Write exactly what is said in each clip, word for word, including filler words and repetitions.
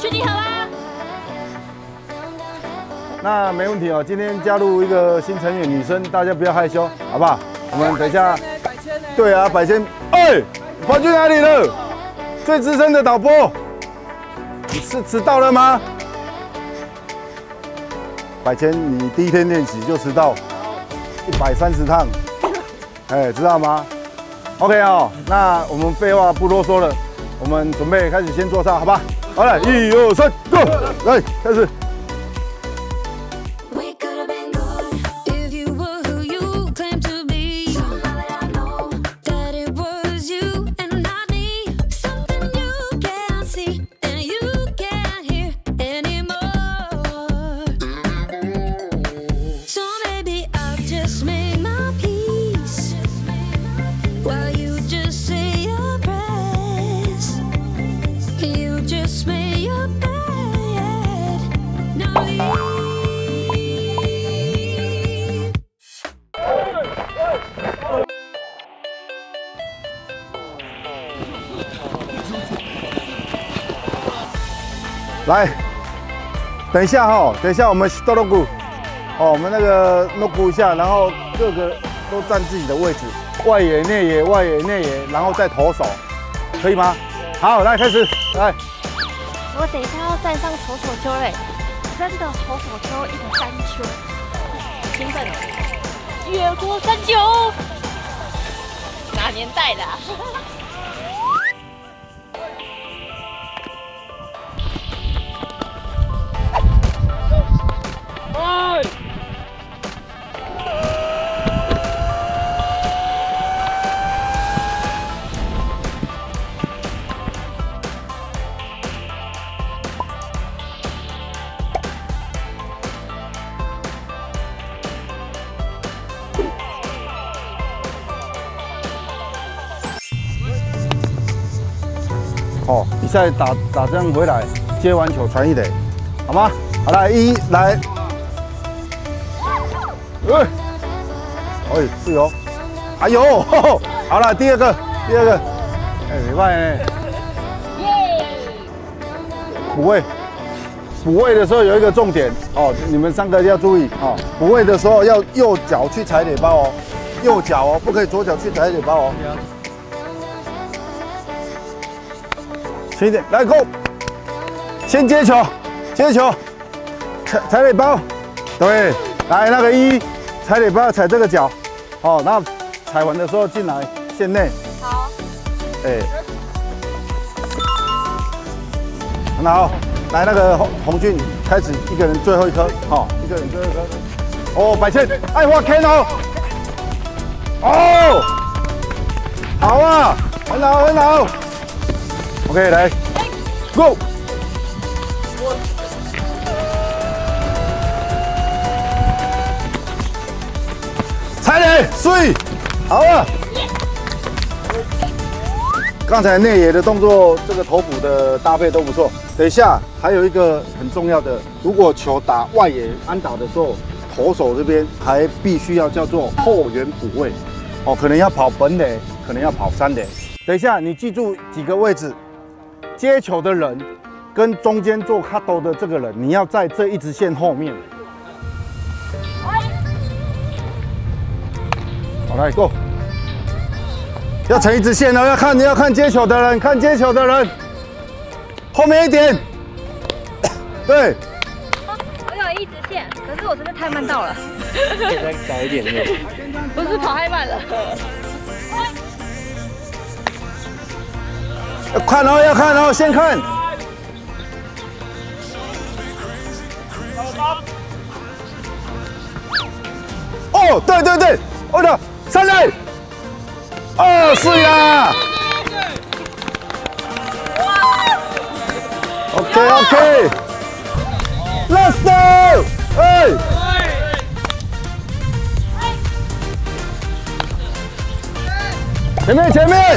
确定好吗？ 那没问题哦。今天加入一个新成员，女生，大家不要害羞，好不好？我们等一下。对啊，百千，哎，跑去哪里了？最资深的导播，你是迟到了吗？百千，你第一天练习就迟到一百三十趟，哎，知道吗 ？OK 哦，那我们废话不啰嗦了，我们准备开始先做操，好吧？好来，一二三 ，Go！ 来，开始。 来，等一下哈、哦，等一下我们多罗鼓，哦，我们那个诺鼓一下，然后各个都站自己的位置，外野、内野、外野、内野，然后再投手，可以吗？好，来开始，来。 我等一下要站上投手丘嘞，真的投手丘一个山丘，好兴奋哦！越过山丘，哪年代的、啊？ 哦，比赛打打这样回来，接完球传一垒，好吗？好来，一来，哎，哎是哦，哎呦，呵呵好了，第二个，第二个，哎，没办哎，耶，补位，补位的时候有一个重点哦，你们三个要注意哦，补位的时候要右脚去踩垒包哦，右脚哦，不可以左脚去踩垒包哦。 轻一点，来 ，Go！ 先接球，接球，踩踩垒包，对，来那个一踩垒包踩这个脚，哦，然后踩完的时候进来线内， 好， 哎，很好，来那个洪洪俊开始一个人最后一颗，好，一个人最后一颗，哦，百千爱花 K 哦，哦，好啊，很好很好。 OK， 来 ，Go！ 踩垒，碎，好啊！刚才内野的动作，这个头部的搭配都不错。等一下，还有一个很重要的，如果球打外野安打的时候，投手这边还必须要叫做后援补位，哦，可能要跑本垒，可能要跑三垒。等一下，你记住几个位置。 接球的人跟中间做 cut 的这个人，你要在这一直线后面。好，来 ，Go！ 要成一直线哦，要看你要看接球的人，看接球的人，后面一点。对。 我有一直线，可是我真的太慢到了。 可以再改一点点。 不是跑太慢了。 要看哦，要看哦，先看。哦，对对对，哦的，三垒。哦，是呀。OK OK。Let's go！ 哎。前面前面。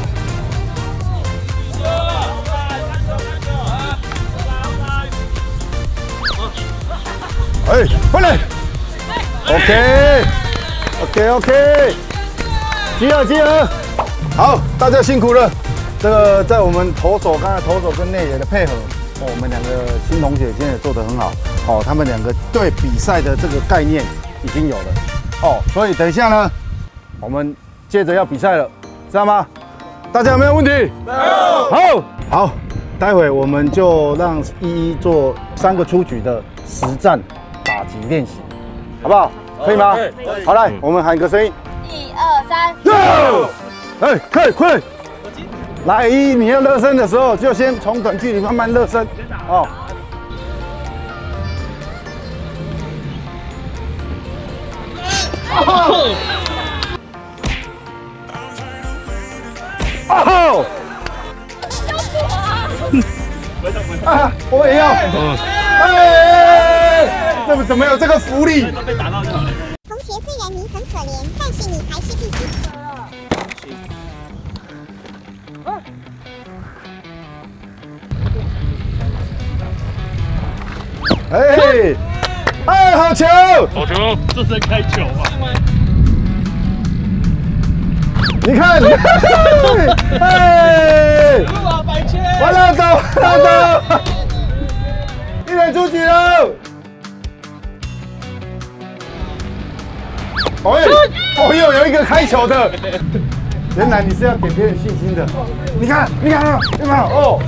哎，回来 ，OK，OK，OK， 集合集合，好，大家辛苦了。这个在我们投手刚才投手跟内野的配合， 哦，我们两个新同学现在也做得很好。哦，他们两个对比赛的这个概念已经有了。哦，所以等一下呢，我们接着要比赛了，知道吗？大家有没有问题？没有。好，好，待会我们就让依依做三个出局的实战打击练习，好不好？可以吗？可以。好，来，我们喊个声音。 一二三 ，Go！ 哎，快快点！来，依依，你要热身的时候，就先从短距离慢慢热身。哦。哦！哦！啊！我也要。哎！怎么怎么有这个福利？ 同学，虽然你很可怜，但是你还是必须。 哎！哎，好球！ 好球！这是开球吧？ 你看，哎，完了，走，完了，一人出局了。哦耶！哦又有一个开球的，原来你是要给别人信心的。你看，你看，你看，哦，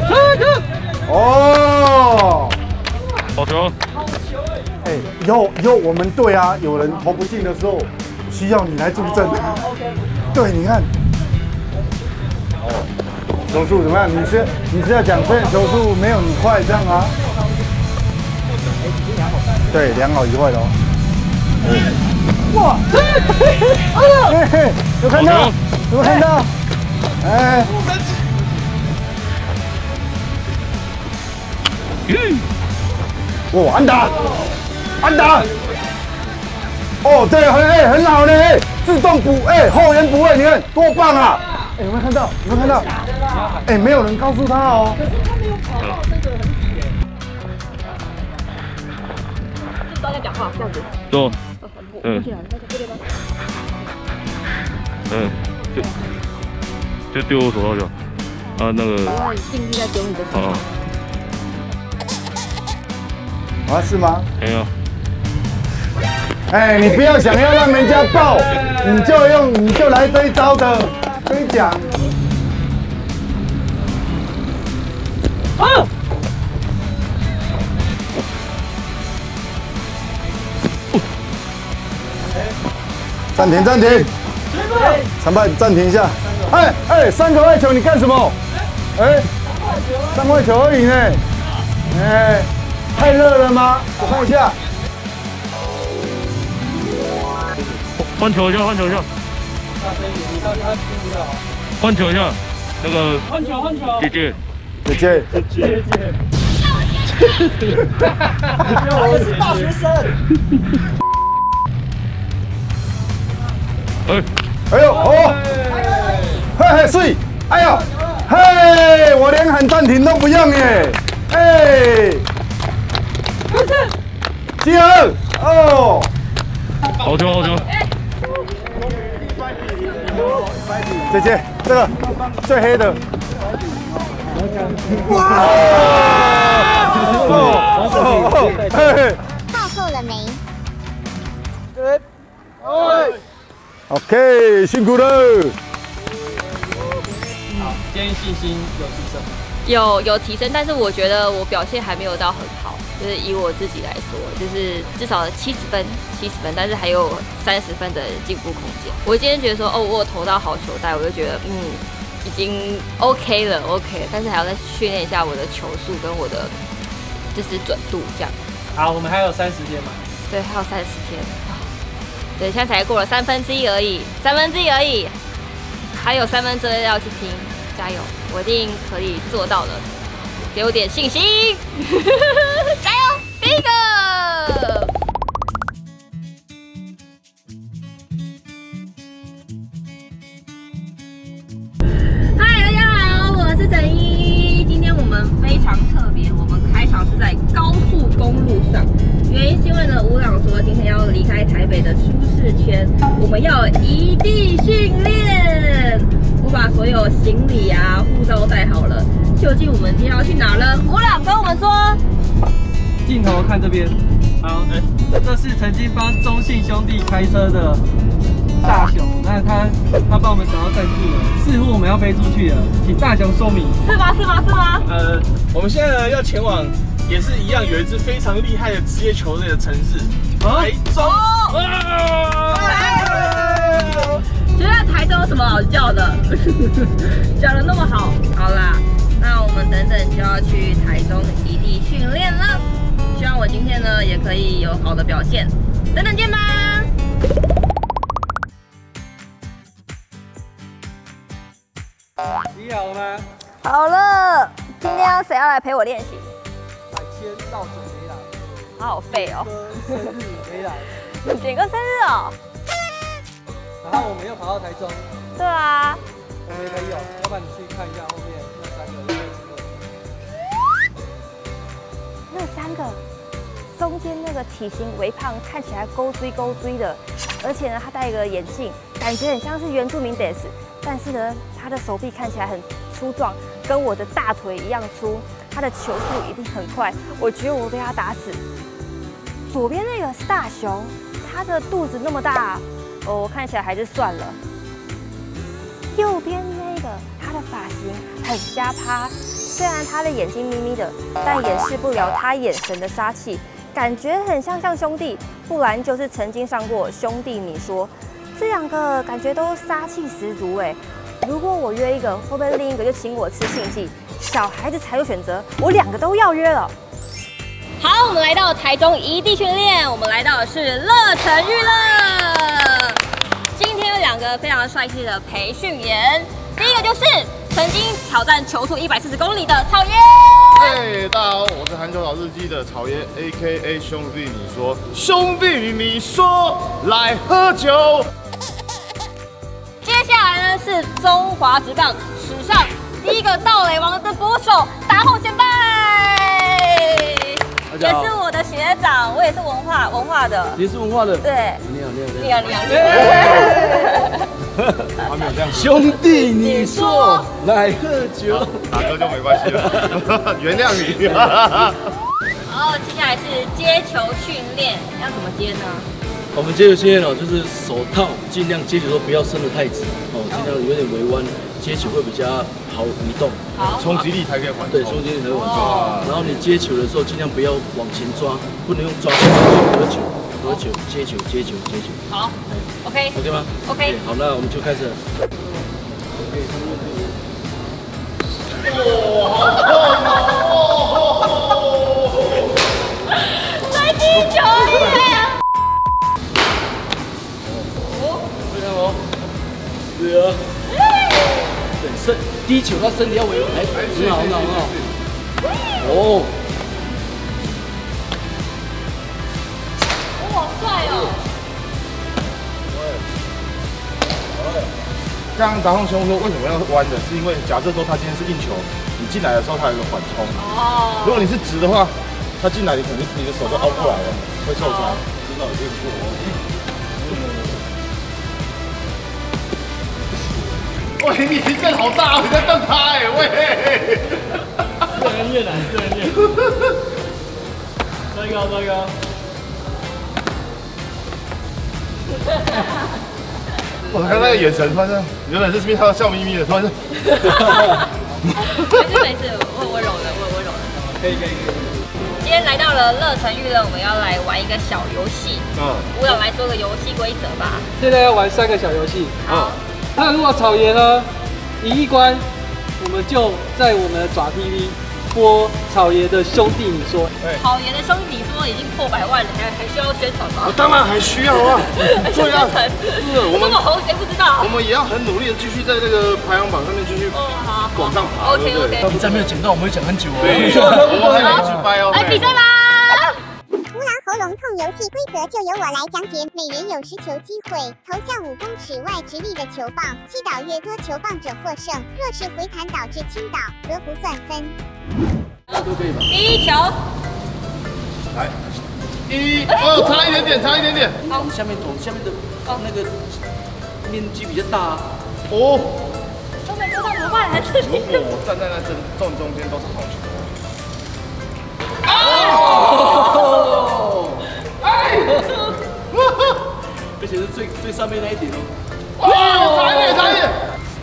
哦， 好球！ 哎，以后以后我们队啊，有人投不进的时候，需要你来助阵。对，你看，哦，球速怎么样？你是你是要讲虽然球速没有你快这样啊？对，良好一坏的哦。哇！嘿嘿，有看到？有没有看到？哎！哇，安打！安打！哦，对，很哎，很好呢，哎，自动补，哎，后援补位，你看多棒啊！哎，有没有看到？有没有看到？哎，没有人告诉他哦。可是他没有跑到那个很远。是不是都在讲话这样子？ 对。嗯。嗯，就就丢我手套就好。啊，那个。我定力在丢你的手套。 啊，是吗？ 没有。 哎，你不要想要让人家爆，你就用你就来这一招的，跟你讲。啊！暂停暂停，裁判暂停一下。哎哎，三个外球你干什么？哎，三块球而已呢。哎，太热了吗？我看一下。 换球一下，换球一下。换球一下，那个。换球，换球。姐姐， 姐姐， 姐姐，姐姐。我也是大学生。 哎， 哎呦哦，嘿嘿水，哎呦，嘿，我连喊暂停都不用耶，哎，集合，哦， 好球好球。 姐姐，这个最黑的。哇！哦哦，嘿嘿。 报够了没？ 对，哎。 OK， 辛苦了。 好，今天信心有提升吗？ 有有提升，但是我觉得我表现还没有到很好，就是以我自己来说，就是至少七十分，七十分，但是还有三十分的进步空间。我今天觉得说，哦，我有投到好球带，我就觉得，嗯，已经 OK 了 ，OK 了，但是还要再训练一下我的球速跟我的就是准度这样。 好，我们还有三十天嘛？ 对，还有三十天。对，现在才过了三分之一而已，三分之一而已，还有三分之二要去拼，加油，我一定可以做到的，给我点信心，加油，第一个。嗨，大家好，我是陈依依，今天我们非常特别，我们开场是在高速公路上。原因是因为呢，吴朗说今天要离开台北的舒适圈，我们要异地训练。我把所有行李啊、护照都带好了， 究竟我们今天要去哪呢？吴老跟我们说。 镜头看这边，好，哎，这是曾经帮中信兄弟开车的大雄，那他他帮我们找到赞助了，似乎我们要飞出去了，请大雄说明。 是吗？是吗？是吗？ 呃，我们现在呢要前往，也是一样有一支非常厉害的职业球队的城市，台中。 觉得台中有什么好叫的？讲得那么好，好啦，那我们等等就要去台中异地训练了。希望我今天呢也可以有好的表现，等等见吧。 你好吗？ 好了，今天谁要来陪我练习？ 百千到准没来， 好好废哦。 生日没来， 点个生日哦。 然后我们又跑到台中， 对啊。 我没朋友，要不然你去看一下后面那三个有那三个中间那个体型微胖，看起来勾追勾追的，而且呢，他戴一个眼镜，感觉很像是原住民 des， 但是呢，他的手臂看起来很粗壮，跟我的大腿一样粗，他的球速一定很快，我觉得我被他打死。左边那个是大熊，他的肚子那么大，哦，我看起来还是算了。右边那个，他的发型很瞎趴，虽然他的眼睛眯眯的，但掩饰不了他眼神的杀气，感觉很像像兄弟，不然就是曾经上过《兄弟你说》，这两个感觉都杀气十足哎。如果我约一个，会不会另一个就请我吃庆记？小孩子才有选择，我两个都要约了。好，我们来到台中异地训练，我们来到的是乐城娱乐。今天有两个非常帅气的培训员，第一个就是曾经挑战球速一百四十公里的草爷。 嘿，大家好，我是韩球岛日记的草爷 ，A K A 兄弟，你说兄弟，你说来喝酒。 接下来呢是中华职棒史上第一个盗垒王的捕手达宏前辈。也是我的学长，我也是文化文化的。 你是文化的？ 对。 你好，你好， 你好，你好，你好。还没有这样。 兄弟，你说来喝酒， 打歌就没关系了，原谅你。 然后接下来是接球训练，要怎么接呢？ 我们接球训练哦，就是手套尽量接球都不要伸得太直哦，尽量有点微弯，接球会比较好移动。 好， 冲击力才可以缓冲。 对，冲击力才会缓冲。然后你接球的时候，尽量不要往前抓，不能用抓球，合球，合球，接球，接球，接球。 好 ，OK。 OK 吗 ？OK。 好，那我们就开始了。 哇，好痛哦！ 在踢球耶！ 对啊，对，身低球，他身体要围，哎，很好，很好，很好。哦， 哇，好帅哦！ 刚刚达宏兄说为什么要弯的，是因为假设说他今天是硬球，你进来的时候他有一个缓冲。哦。如果你是直的话，他进来你可能你的手就凹过来了，会受伤。知道有练过哦。喂，你体更好大，你在瞪他哎，喂！ 四人练啊，四人练。再高，再高。 我看那个眼神，突然间，原来是因为他笑眯眯的，突然间。 没事没事，我我柔了，我我柔了。 可以可以可以。 今天来到了乐城娱乐，我们要来玩一个小游戏。嗯。吴老来说个游戏规则吧。 现在要玩三个小游戏。 好。 那如果草爷呢赢一关，我们就在我们的爪 T V 播草爷的兄弟你说。 草爷的兄弟你说已经破百万了，还还需要宣传吗？ 当然还需要啊！对啊， 是我们这么红谁不知道？ 我们也要很努力的继续在这个排行榜上面继续往上爬。 OK OK。 比赛没有讲到，我们会讲很久哦。 没错，我们还要去掰哦。 来比赛吧！ 乌狼喉咙痛游戏规则就由我来讲解，每人有十球机会，投向五公尺外直立的球棒，击倒越多球棒者获胜。若是回弹导致倾倒，则不算分。 都可以吧？ 第一球， 来，一，哦，差一点点，差一点点。 好，下面头下面的那个面积比较大啊。 哦。 都没不到怎么办？还是如果我站在那正正中间都是好球。 哦！哎！而且是最最上面那一点哦。 哦，差一点，差一点。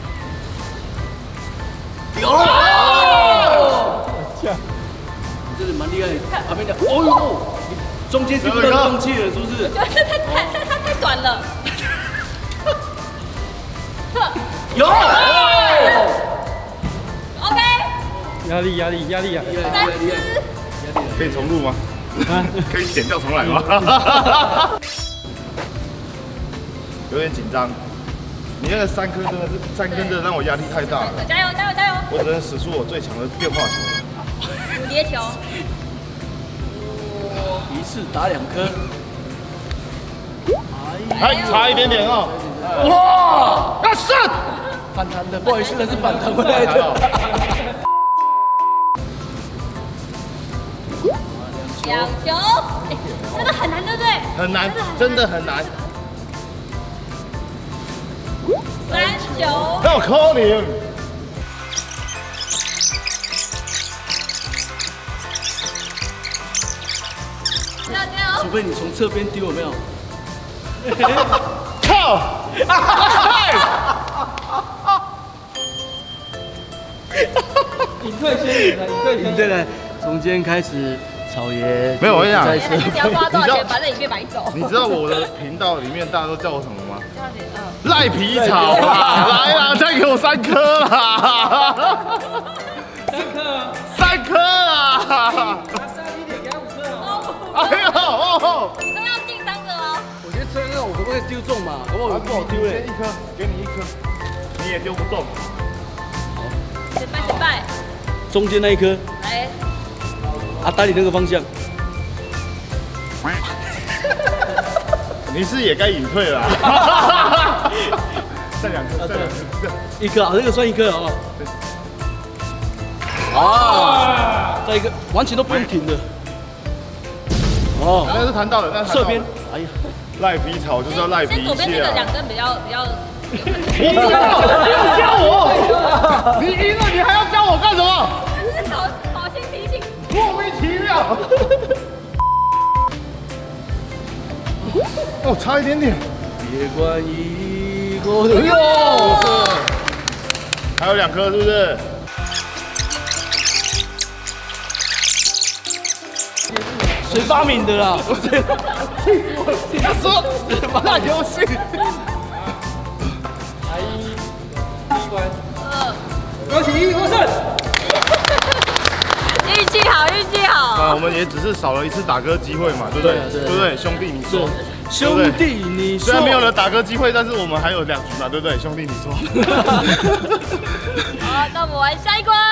有了！真的蛮厉害的。旁边的，哦呦，中间听不到空气了，是不是？ 我觉得太太太太太短了。 有。 OK。 压力压力压力啊！ 三支。 可以重录吗？可以剪掉重来吗？有点紧张。你那个三颗真的是三颗，真的让我压力太大了。 加油加油加油！ 我只能使出我最强的变化球了。 蝴蝶球。 一次打两颗。 还差一点点哦。哇！要上！ 反弹的，不好意思，那是反弹回来的。 两球，哎，真的很难，对不对？ 很难，真的很难。 三球。 要扣你。 加油加油！ 除非你从侧边丢，有没有？ 靠！ 隐退先赢了，隐退先。 对了，从今天开始。草爷没有，我跟你讲， 你要花多少钱把这影片买走？ 你知道我的频道里面大家都叫我什么吗？赖皮草啦！来啦，再给我三颗啦！ 三颗， 三颗啊！ 三一点给他五颗哦。 哎呦哦！ 你都要进三个哦。 我觉得这个我可不可以丢中嘛？可不可以不好丢嘞？ 一颗，给你一颗，你也丢不中。 好，先拜先拜。 中间那一颗。 来。 啊，打你那个方向。 你是也该隐退了。再两颗，再两颗， 一颗啊，这个算一颗好不好？啊，再一个，完全都不用停的。哦， 那是弹到的，那侧边。哎呀， 赖皮草就是要赖皮一左边这个切啊。 两根比较比较。 你教我，教我，你赢了，你还要教我干什么？ 好好心提醒。 莫名其妙。哦，差一点点。 别管以后的哟，还有两颗，是不是？ 谁发明的啦？ 他说烂游戏。 来一，第一关。二，恭喜获胜。 运气好，运气好。 啊，我们也只是少了一次打歌机会嘛，对不对？对不对，兄弟你说。 兄弟你说。 虽然没有了打歌机会，但是我们还有两局嘛，对不对？兄弟你说。 好，那我们玩下一关。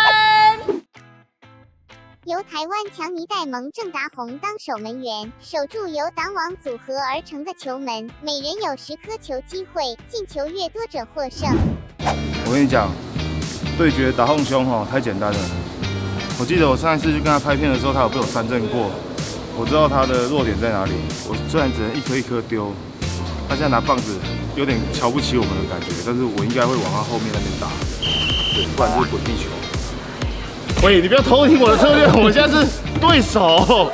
由台湾强尼戴蒙郑达宏当守门员，守住由党网组合而成的球门，每人有十颗球机会，进球越多者获胜。 我跟你讲，对决打轰兄哈太简单了。我记得我上一次去跟他拍片的时候，他有被我三振过，我知道他的弱点在哪里。我虽然只能一颗一颗丢，他现在拿棒子有点瞧不起我们的感觉，但是我应该会往他后面那边打，对，不然就是滚地球。喂，你不要偷听我的策略，我们现在是对手。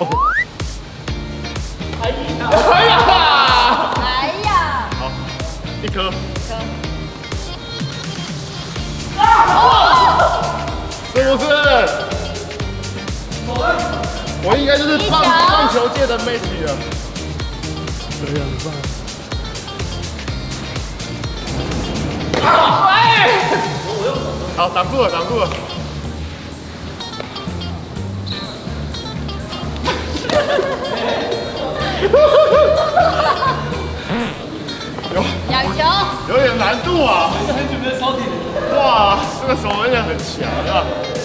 哎呀！哎呀！ 哎呀！ 好，一颗。是不是？我应该就是棒棒球界的梅西了。这样棒。哎！好，挡住了，挡住了。有两球， 有点难度啊！ 很久没有抄底了。 哇，这个守门员很强啊！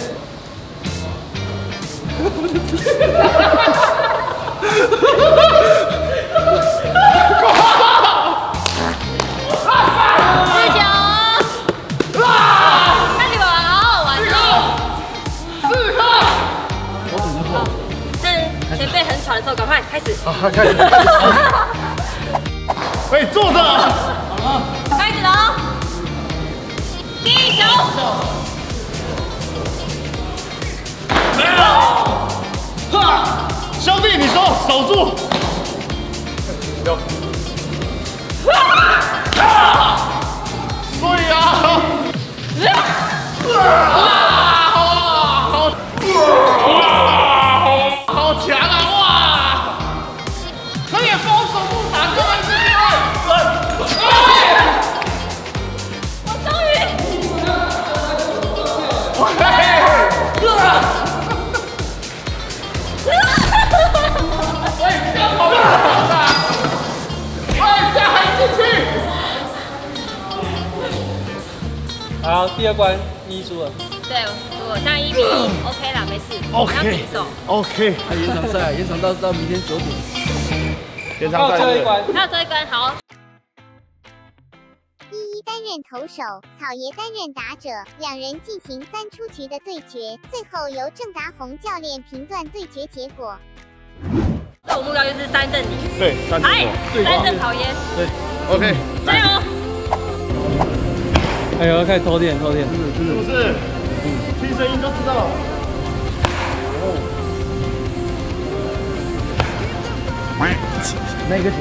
四球，看你们玩好好玩哦！ 四颗， 我怎么破？ 趁前辈很喘的时候，赶快开始。 啊，开始。哎，坐着。 开始了哦！ 第一球。 哈，兄弟，你说守住。有。啊！对呀。哇！好，哇！好强啊！哇！可以封守不打，根本是我终于。 喂，不要跑了！喂，再喊进去！ 好，第二关一输了。 对，我这样一比一 ，OK 啦，没事。 OK OK， 还延长赛，延长到到明天九点。 延长赛。 最后一关， 还有这一关，好。 一一担任投手，草爷担任打者，两人进行三出局的对决，最后由郑达宏教练评断对决结果。 那我目标就是三振你。 对，三振哎，三振草爷。 对 ，OK， 加油！ 哎呦，开始偷电，偷电， 是不是？嗯，听声音就知道。哦。 那个球。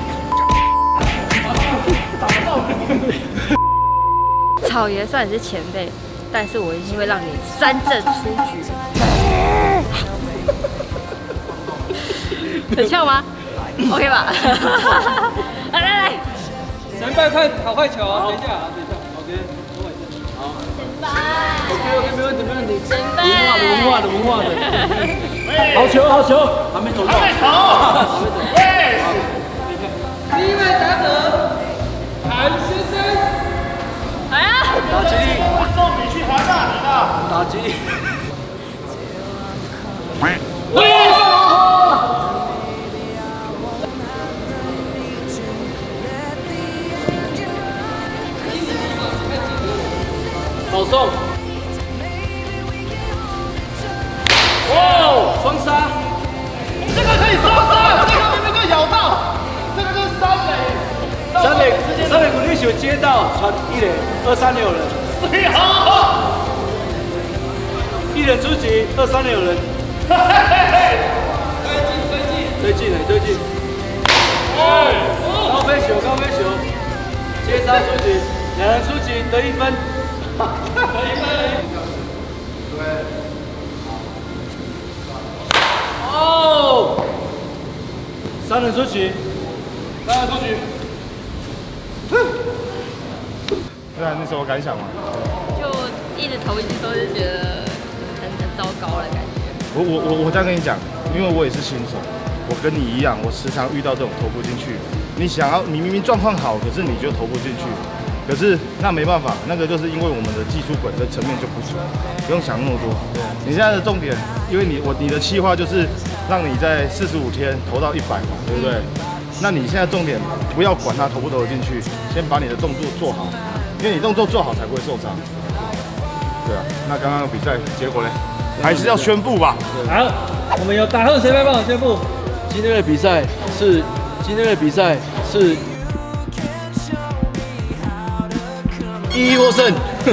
草爷算是前辈，但是我一定会让你三振出局。很像吗 ？OK 吧？来来来， 前辈快好快球啊！等一下，等一下 ，OK， 等我一下。好。 前辈。 OK OK， 没问题没问题。 前辈。 文化的文化的文化的。好球好球，还没走到。还没走。还没走。 喂。 第一位打者，韩先生。 来啊！ 打击力。 送你去华大你的。 打击力。好送！哇，双杀！ 这个可以双杀，这个明明就咬到，这个就是三垒。 三垒，三垒鼓励球接到传一垒，二三垒有人。 最好。 一人出局，二三垒有人。推进，推进，推进了，推进。哦，高飞球，高飞球，接杀出局，两人出局得一分。得一分。对。哦，三人出局，三人出局。 对啊，你什么感想吗？ 就一直投进去都是觉得很很糟糕的感觉。 我我我我这样跟你讲，因为我也是新手，我跟你一样，我时常遇到这种投不进去。你想要，你明明状况好，可是你就投不进去。可是那没办法，那个就是因为我们的技术本身层面就不足，不用想那么多。你现在的重点，因为你我你的计划就是让你在四十五天投到一百嘛，对不对？那你现在重点不要管它投不投得进去，先把你的动作做好，因为你动作做好才不会受伤。对啊，那刚刚的比赛结果呢？还是要宣布吧。 好，我们有打后前辈帮我宣布， 今天的比赛是今天的比赛是一一获胜。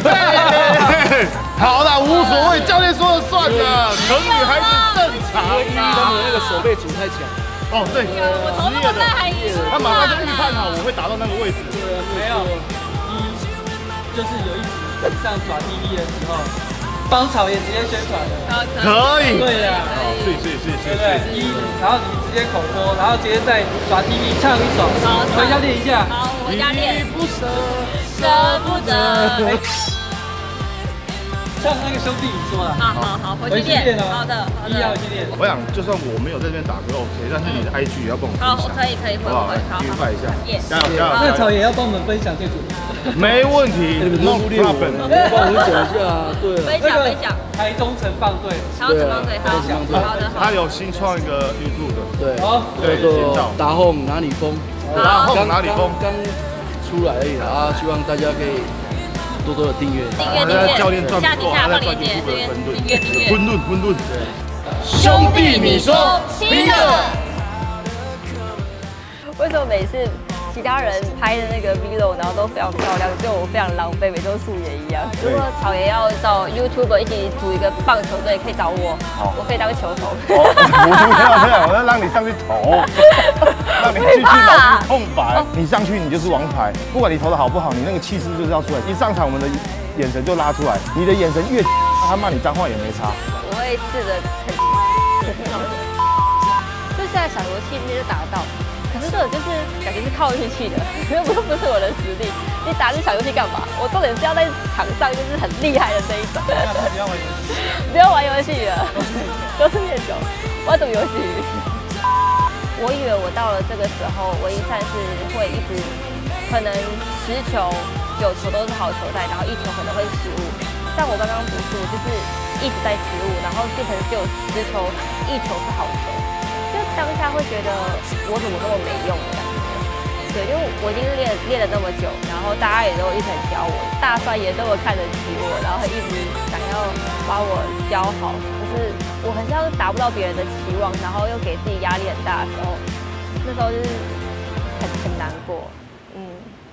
好啦，无所谓，教练说了算的，可女孩子正常啊。 因为他们那个手背组太强。 哦，对， 我投那么烂还赢， 他马上就预判好我会打到那个位置。 没有，一就是有一集上爪 T V 的时候，帮草爷直接宣传的。 可以。 对呀。 是是是是。 对对，一，然后你直接口播，然后直接在爪 T V 唱一首，好，回家练一下。 好，我回家练。 不舍， 舍不得。 像那个兄弟你说的。 好好好，回去练。好的，好的。 一要去练。 我想，就算我没有在这边打歌 OK， 但是你的 I G 也要帮我分享。 好，可以可以，会会会，好， 预拜一下，加油加油！ 那草爷要帮我们分享这组。 没问题 ，No problem。 帮我们讲一下，对了。 分享分享。 台中城棒队， 台中城棒队，好，好的好。 他有新创一个 YouTube 的， 对， 好， 对， 叫达宏哪里疯， 达宏哪里疯， 刚出来而已啦啊，希望大家可以多多的订阅。 订阅订阅， 教练赚下底下放链接， 这边订阅订阅。 混沌混沌，对。 兄弟，你说听了。为什么每次其他人拍的那个 vlog， 然后都非常漂亮，只有我非常狼狈，每周素颜一样。如果草爷要找 YouTuber 一起组一个棒球队，可以找我，我可以当球头。 哦，不要这样，我要让你上去投，让你继续脑筋空白。你上去你就是王牌，不管你投的好不好，你那个气势就是要出来。一上场，我们的眼神就拉出来，你的眼神越，他骂你脏话也没差。 我会试着很，就现在小游戏那些打得到。可是这种就是感觉是靠运气的，又不不是我的实力。你打这小游戏干嘛？我重点是要在场上就是很厉害的这一种。不要玩游戏，不要玩游戏了，都是练球。我要赌游戏。我以为我到了这个时候，文艺赛事会一直可能十球九球都是好球带，然后一球可能会失误。但我刚刚不是，我就是一直在失误，然后变成只有十球一球是好球。就当下会觉得我怎么那么没用的感觉，对，因为我已经练练了那么久，然后大家也都一直很教我，大帅也都有看得起我，然后一直想要把我教好，可是我很像达不到别人的期望，然后又给自己压力很大的时候，那时候就是很很难过，嗯。